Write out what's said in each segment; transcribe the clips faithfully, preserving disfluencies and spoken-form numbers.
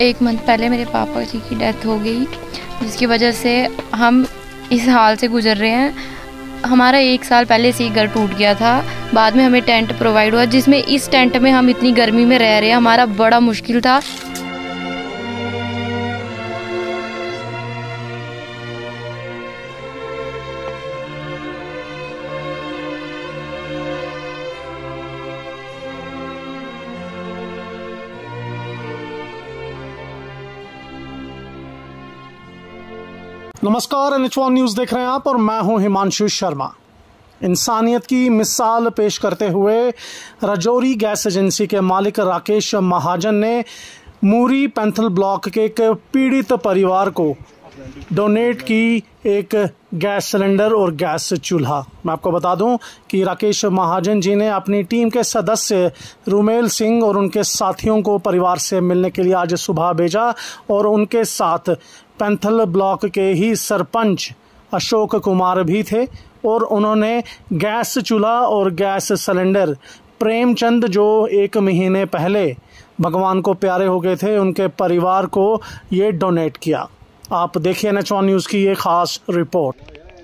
एक मंथ पहले मेरे पापा जी की डेथ हो गई, जिसकी वजह से हम इस हाल से गुजर रहे हैं। हमारा एक साल पहले से ही घर टूट गया था, बाद में हमें टेंट प्रोवाइड हुआ, जिसमें इस टेंट में हम इतनी गर्मी में रह रहे हैं, हमारा बड़ा मुश्किल था। नमस्कार, एन एच वन न्यूज़ देख रहे हैं आप और मैं हूं हिमांशु शर्मा। इंसानियत की मिसाल पेश करते हुए राजौरी गैस एजेंसी के मालिक राकेश महाजन ने मूरी पैंथल ब्लॉक के एक पीड़ित परिवार को डोनेट की एक गैस सिलेंडर और गैस चूल्हा। मैं आपको बता दूं कि राकेश महाजन जी ने अपनी टीम के सदस्य रुमेल सिंह और उनके साथियों को परिवार से मिलने के लिए आज सुबह भेजा और उनके साथ पैंथल ब्लॉक के ही सरपंच अशोक कुमार भी थे और उन्होंने गैस चूल्हा और गैस सिलेंडर प्रेमचंद, जो एक महीने पहले भगवान को प्यारे हो गए थे, उनके परिवार को ये डोनेट किया। आप देखिए एन एच वन न्यूज़ की ये खास रिपोर्ट।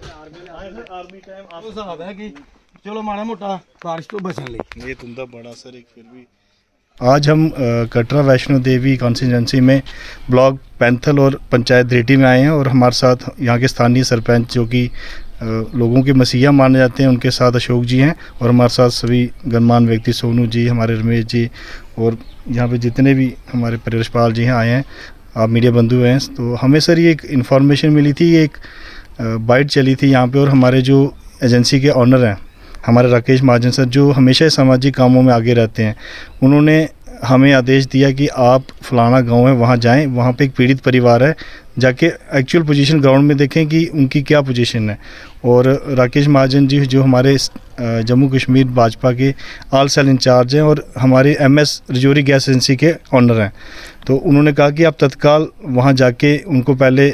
चलो माड़ा मोटा बारिश तो बचन ले ये तुम बड़ा सर एक फिर भी आज हम कटरा वैष्णो देवी कॉन्स्टिट्यूंसी में ब्लॉक पैंथल और पंचायत धरेटी में आए हैं और हमारे साथ यहाँ के स्थानीय सरपंच, जो कि लोगों के मसीहा माने जाते हैं, उनके साथ अशोक जी हैं और हमारे साथ सभी गणमान्य व्यक्ति, सोनू जी, हमारे रमेश जी और यहाँ पे जितने भी हमारे परिवेशपाल जी हैं आए हैं, आप मीडिया बंधु हैं। तो हमें सर ये एक इन्फॉर्मेशन मिली थी, एक बाइट चली थी यहाँ पे और हमारे जो एजेंसी के ऑनर हैं हमारे राकेश महाजन सर, जो हमेशा सामाजिक कामों में आगे रहते हैं, उन्होंने हमें आदेश दिया कि आप फलाना गांव है वहां जाएं, वहां पे एक पीड़ित परिवार है, जाके एक्चुअल पोजीशन ग्राउंड में देखें कि उनकी क्या पोजीशन है। और राकेश महाजन जी जो हमारे जम्मू कश्मीर भाजपा के आल सेल इंचार्ज हैं और हमारे M S Rajouri gas agency के ऑनर हैं, तो उन्होंने कहा कि आप तत्काल वहाँ जाके उनको पहले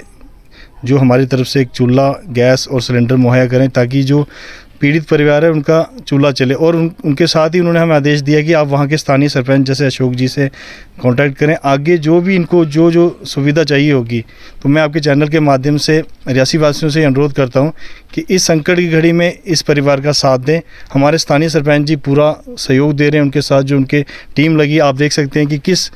जो हमारी तरफ से एक चूल्हा, गैस और सिलेंडर मुहैया करें, ताकि जो पीड़ित परिवार है उनका चूल्हा चले। और उन, उनके साथ ही उन्होंने हमें आदेश दिया कि आप वहाँ के स्थानीय सरपंच जैसे अशोक जी से कांटेक्ट करें, आगे जो भी इनको जो जो सुविधा चाहिए होगी। तो मैं आपके चैनल के माध्यम से रियासी वासियों से अनुरोध करता हूँ कि इस संकट की घड़ी में इस परिवार का साथ दें। हमारे स्थानीय सरपंच जी पूरा सहयोग दे रहे हैं, उनके साथ जो उनके टीम लगी, आप देख सकते हैं कि किस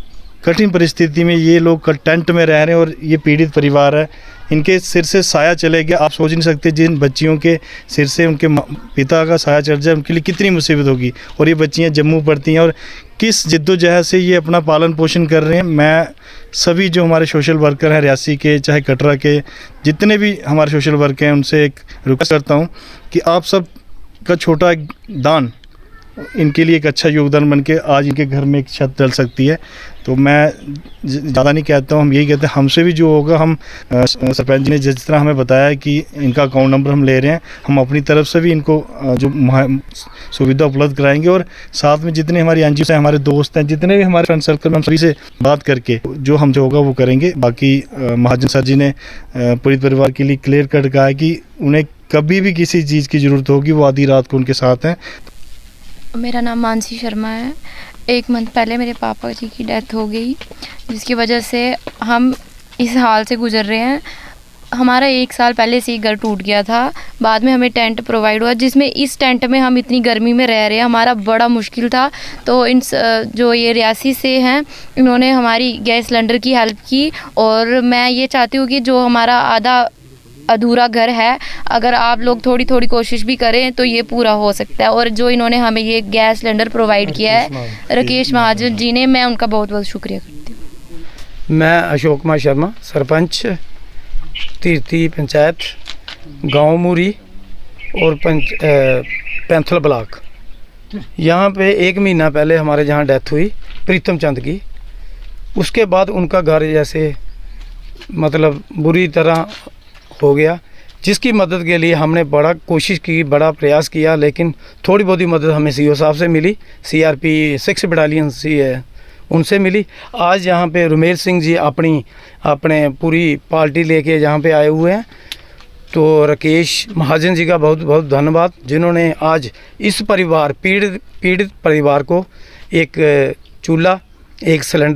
कठिन परिस्थिति में ये लोग टेंट में रह रहे हैं और ये पीड़ित परिवार है, इनके सिर से साया चले गया। आप सोच नहीं सकते जिन बच्चियों के सिर से उनके पिता का साया चढ़ जाए उनके लिए कितनी मुसीबत होगी। और ये बच्चियां जम्मू पढ़ती हैं और किस जिद्दोजहद से ये अपना पालन पोषण कर रहे हैं। मैं सभी जो हमारे सोशल वर्कर हैं रियासी के, चाहे कटरा के, जितने भी हमारे सोशल वर्कर हैं, उनसे एक रिक्वेस्ट करता हूँ कि आप सब का छोटा दान इनके लिए एक अच्छा योगदान बन के आज इनके घर में एक छत डल सकती है। तो मैं ज़्यादा नहीं कहता हूँ, हम यही कहते हैं हमसे भी जो होगा, हम सरपंच ने जिस तरह हमें बताया कि इनका अकाउंट नंबर हम ले रहे हैं, हम अपनी तरफ से भी इनको जो सुविधा उपलब्ध कराएंगे और साथ में जितने हमारी एन जी ओ हैं, हमारे दोस्त हैं, जितने भी हमारे फ्रेंड सर्कल में, हम सभी से बात करके जो हम जो होगा वो करेंगे। बाकी महाजन सर जी ने पीड़ित परिवार के लिए क्लियर कट कहा है कि उन्हें कभी भी किसी चीज़ की ज़रूरत होगी वो आधी रात को उनके साथ हैं। मेरा नाम मानसी शर्मा है। एक मंथ पहले मेरे पापा जी की डेथ हो गई, जिसकी वजह से हम इस हाल से गुजर रहे हैं। हमारा एक साल पहले से ही घर टूट गया था, बाद में हमें टेंट प्रोवाइड हुआ, जिसमें इस टेंट में हम इतनी गर्मी में रह रहे हैं, हमारा बड़ा मुश्किल था। तो इन जो ये रियासी से हैं, इन्होंने हमारी गैस सिलेंडर की हेल्प की और मैं ये चाहती हूँ कि जो हमारा आधा अधूरा घर है, अगर आप लोग थोड़ी थोड़ी कोशिश भी करें तो ये पूरा हो सकता है। और जो इन्होंने हमें ये गैस सिलेंडर प्रोवाइड किया है राकेश महाजन जी ने, मैं उनका बहुत बहुत शुक्रिया करती हूँ। मैं अशोक कुमार शर्मा, सरपंच तीर्थी पंचायत गांव मूरी और पंच पैंथल ब्लॉक। यहाँ पे एक महीना पहले हमारे जहाँ डेथ हुई प्रीतम चंद की, उसके बाद उनका घर जैसे मतलब बुरी तरह हो गया, जिसकी मदद के लिए हमने बड़ा कोशिश की, बड़ा प्रयास किया, लेकिन थोड़ी बहुत ही मदद हमें सीओ साहब से मिली, सीआरपी सिक्स बटालियन सी है उनसे मिली। आज यहाँ पे रुमेल सिंह जी अपनी अपने पूरी पार्टी लेके यहाँ पे आए हुए हैं। तो राकेश महाजन जी का बहुत बहुत धन्यवाद, जिन्होंने आज इस परिवार पीड़ित पीड़ित परिवार को एक चूल्हा, एक सिलेंडर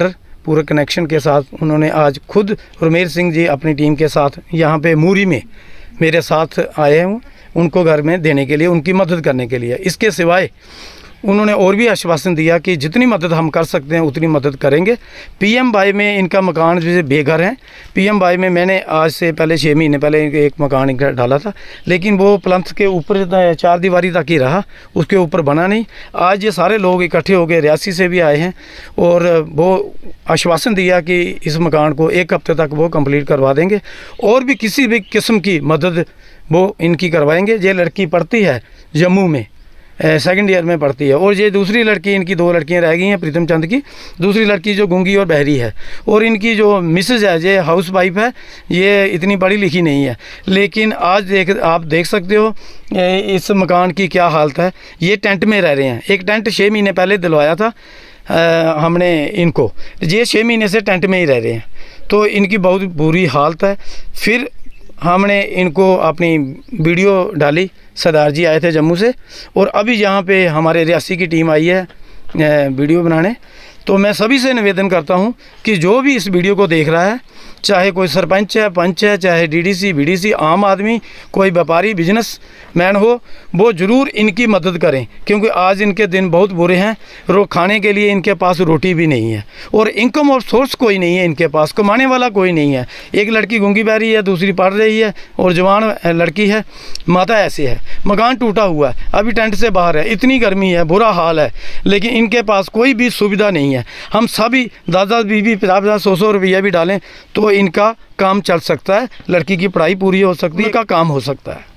पूरे कनेक्शन के साथ उन्होंने आज खुद रमेश सिंह जी अपनी टीम के साथ यहाँ पे मूरी में मेरे साथ आए हूँ उनको घर में देने के लिए, उनकी मदद करने के लिए। इसके सिवाय उन्होंने और भी आश्वासन दिया कि जितनी मदद हम कर सकते हैं उतनी मदद करेंगे। पीएम बाई में इनका मकान जैसे बेघर है, पीएम बाई में मैंने आज से पहले छः महीने पहले एक मकान इनका डाला था, लेकिन वो प्लंथ के ऊपर चार दीवारी तक ही रहा, उसके ऊपर बना नहीं। आज ये सारे लोग इकट्ठे हो गए, रियासी से भी आए हैं और वो आश्वासन दिया कि इस मकान को एक हफ्ते तक वो कंप्लीट करवा देंगे और भी किसी भी किस्म की मदद वो इनकी करवाएंगे। ये लड़की पढ़ती है जम्मू में, सेकंड ईयर में पढ़ती है, और ये दूसरी लड़की, इनकी दो लड़कियां रह गई हैं प्रीतम चंद की, दूसरी लड़की जो गूंगी और बहरी है, और इनकी जो मिसेज है ये हाउस वाइफ है, ये इतनी पढ़ी लिखी नहीं है। लेकिन आज देख आप देख सकते हो इस मकान की क्या हालत है। ये टेंट में रह रहे हैं। एक टेंट छः महीने पहले दिलवाया था आ, हमने इनको, ये छः महीने से टेंट में ही रह रहे हैं, तो इनकी बहुत बुरी हालत है। फिर हमने इनको अपनी वीडियो डाली, सरदार जी आए थे जम्मू से, और अभी यहाँ पे हमारे रियासी की टीम आई है वीडियो बनाने। तो मैं सभी से निवेदन करता हूँ कि जो भी इस वीडियो को देख रहा है, चाहे कोई सरपंच है, पंच है, चाहे डीडीसी, बीडीसी, आम आदमी, कोई व्यापारी, बिजनेस मैन हो, वो ज़रूर इनकी मदद करें, क्योंकि आज इनके दिन बहुत बुरे हैं। रो खाने के लिए इनके पास रोटी भी नहीं है और इनकम और सोर्स कोई नहीं है इनके पास, कमाने वाला कोई नहीं है। एक लड़की गूंगी बहरी है, दूसरी पढ़ रही है और जवान लड़की है, माता ऐसे है। मकान टूटा हुआ है, अभी टेंट से बाहर है, इतनी गर्मी है, बुरा हाल है, लेकिन इनके पास कोई भी सुविधा नहीं है। हम सभी दस दस बीस बीस पचास पचास सौ सौ रुपया भी डालें तो इनका काम चल सकता है, लड़की की पढ़ाई पूरी हो सकती है, इनका काम हो सकता है।